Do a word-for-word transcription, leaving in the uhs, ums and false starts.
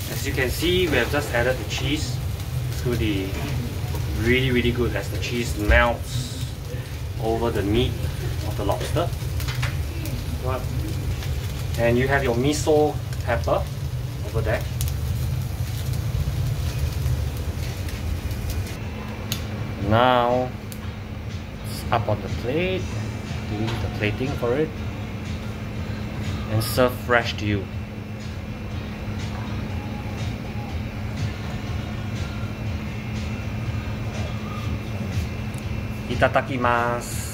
As you can see, we have just added the cheese. It's going to be really really good as the cheese melts over the meat of the lobster. And you have your miso pepper over there. Now it's up on the plate. Do the plating for it and serve fresh to you. Itadakimasu.